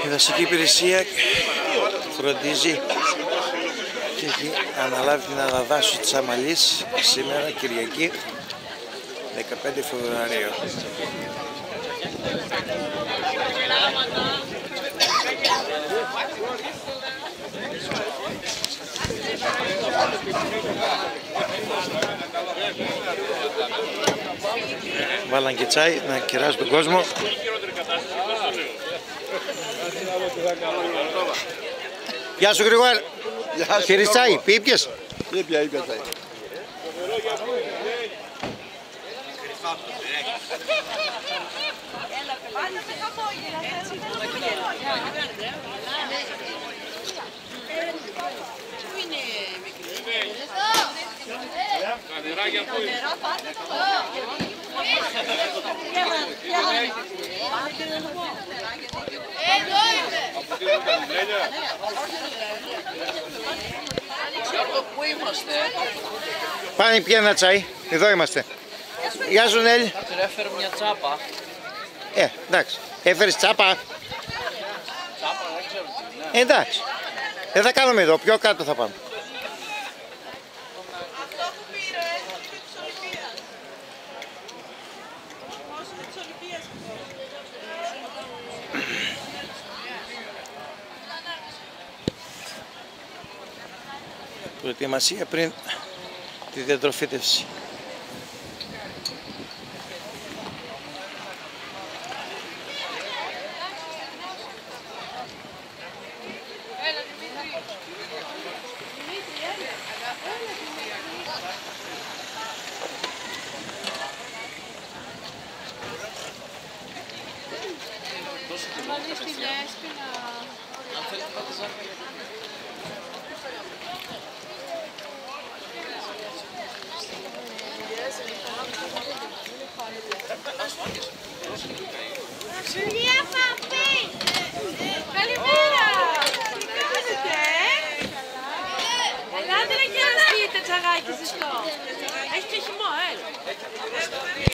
Η δασική υπηρεσία φροντίζει και έχει αναλάβει την αναδάσωση της Αμαλής σήμερα Κυριακή 15 Φεβρουαρίου. Βάλαν και τσάι να κεράσουν τον κόσμο. Γεια σου Γρηγόρη. Πήρες τσάι, πήπιες. Ήπια τσάι. Πάνε πια ένα τσάι, εδώ είμαστε. Γεια σου Νέλη. Έφερε μια τσάπα. Εντάξει. Έφερες τσάπα. Τσάπα, δεν ξέρω τι είναι. Εντάξει. Δεν θα κάνουμε εδώ, πιο κάτω θα πάμε. Αυτό που πήρε είναι της Ολυμπίας. Όσο με της Ολυμπίας. Προετοιμασία πριν τη διατροφήτευση. Καλημέρα! Τι κάνετε, Ελάτε να κεραστείτε τσαγάκι ζεστό. Έχει και χυμό, έλα.